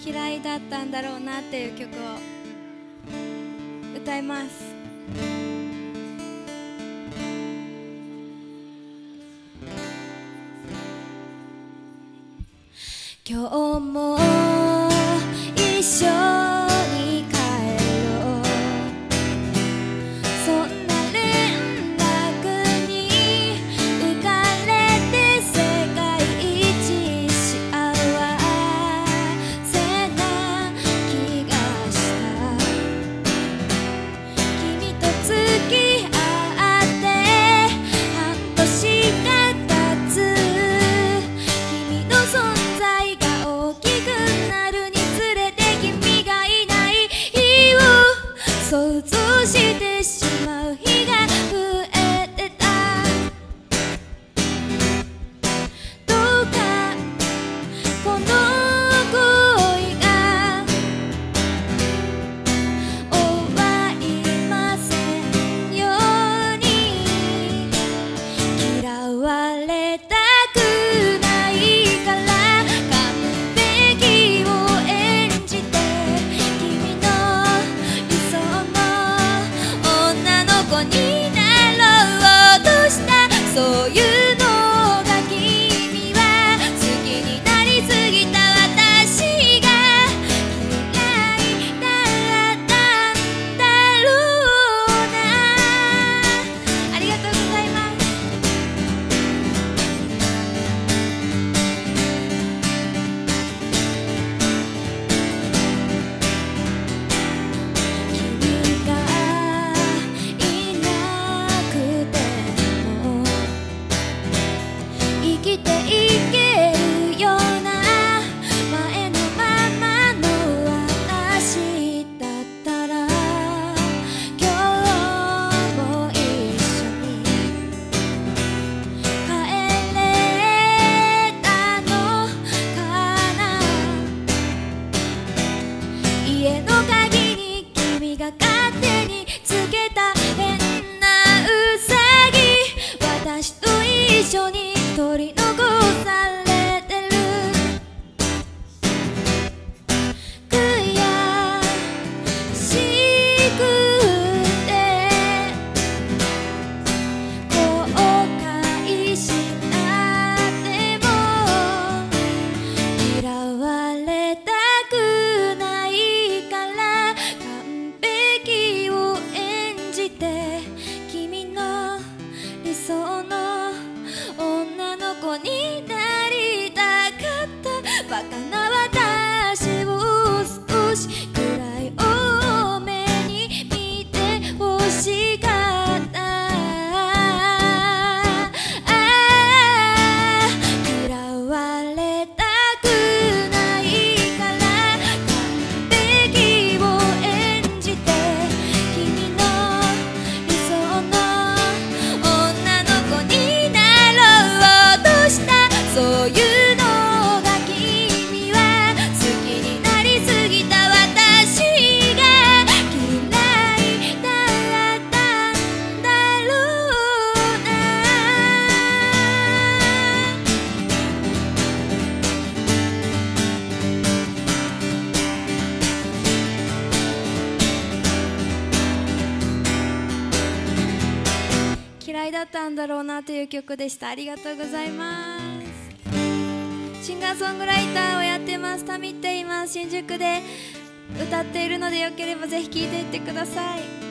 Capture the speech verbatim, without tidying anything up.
嫌いだったんだろうなっていう曲を歌います。今日も一緒に帰ろう、そんな連絡に浮かれて世界一幸せな気がした。君と付き合って半年が経つ。君の存在が大きくなるにつれて君がいない日を想像してしまう日が増えてた。どうかこの恋が終わりませんように。嫌われたくないから完璧を演じて君の理想の女の子になろうとした。そういうのが君は好きになりすぎた私が嫌いだったんだろうな。ありがとうございます。君がいなくても生きていけるような前のままの私だったら今日も一緒に帰れたのかな。家の鍵に君が勝手につけた変なウサギ、私と一緒に取り残されてる。悔しくて後悔しなっても嫌われたくないから完璧を演じて君の理想の女の子になりたかった。バカな私を少しくらい多めに見てほしかった。ああ嫌われたくないから完璧を演じて君の理想の女の子になろうとした。そういうのが君は好きになりすぎた私が嫌いだったんだろうな。嫌いだったんだろうなという曲でした。ありがとうございます。シンガーソングライターをやってますタミって言います。新宿で歌っているのでよければぜひ聴いていってください。